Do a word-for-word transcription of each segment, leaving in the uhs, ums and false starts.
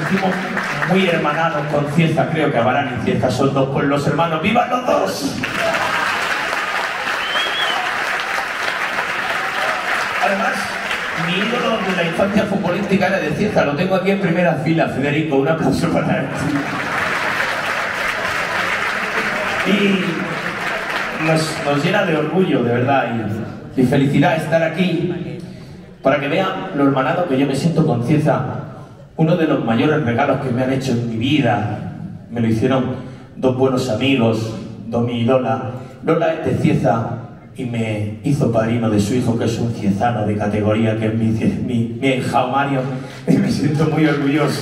sentimos muy hermanados con Cieza. Creo que Abarán y Cieza son dos pueblos hermanos. ¡Vivan los dos! Además, mi ídolo de la infancia futbolística era de Cieza. Lo tengo aquí en primera fila, Federico. Un aplauso para él. Y nos, nos llena de orgullo, de verdad, y, y felicidad estar aquí para que vean lo hermanado que yo me siento con Cieza. Uno de los mayores regalos que me han hecho en mi vida me lo hicieron dos buenos amigos, Domi y Lola. Lola es de Cieza y me hizo padrino de su hijo, que es un ciezano de categoría, que es mi, mi, mi enjaumario, y me siento muy orgulloso.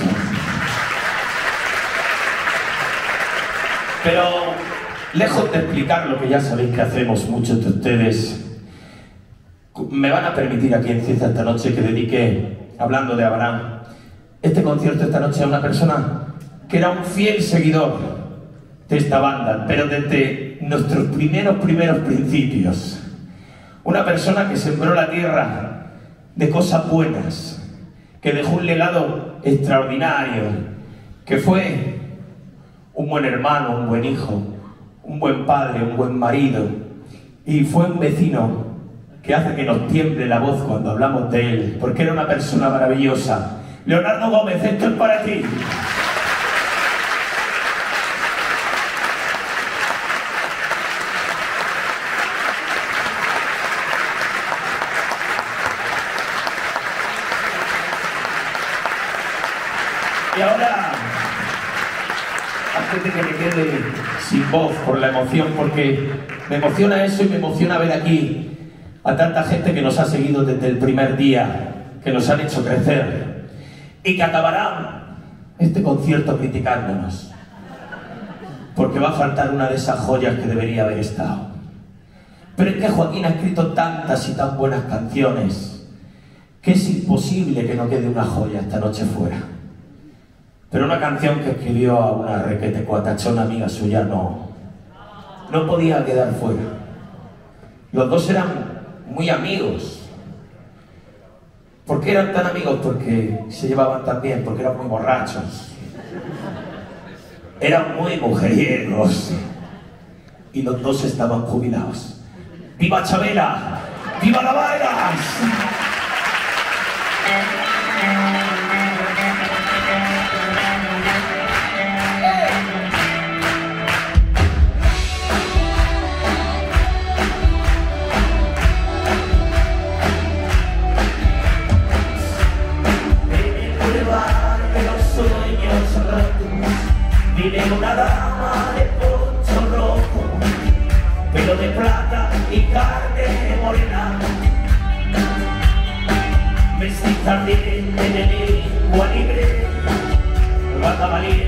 Pero lejos de explicar lo que ya sabéis que hacemos muchos de ustedes, me van a permitir aquí en Cieza esta noche que dedique, hablando de Abarán, este concierto esta noche a una persona que era un fiel seguidor de esta banda, pero desde nuestros primeros, primeros principios. Una persona que sembró la tierra de cosas buenas, que dejó un legado extraordinario, que fue un buen hermano, un buen hijo, un buen padre, un buen marido, y fue un vecino que hace que nos tiemble la voz cuando hablamos de él, porque era una persona maravillosa. Leonardo Gómez, esto es para ti. Y ahora, antes de que me quede sin voz por la emoción, porque me emociona eso y me emociona ver aquí a tanta gente que nos ha seguido desde el primer día, que nos han hecho crecer y que acabarán este concierto criticándonos, porque va a faltar una de esas joyas que debería haber estado. Pero es que Joaquín ha escrito tantas y tan buenas canciones que es imposible que no quede una joya esta noche fuera. Pero una canción que escribió a una requete cuatachona amiga suya no, no podía quedar fuera. Los dos eran muy amigos. ¿Por qué eran tan amigos? Porque se llevaban tan bien, porque eran muy borrachos. Eran muy mujeriegos. Y los dos estaban jubilados. ¡Viva Chabela! ¡Viva la Vargas! Vive una dama de poncho rojo, pelo de plata y carne morena, vestida ardiente de lengua libre, gata valiente.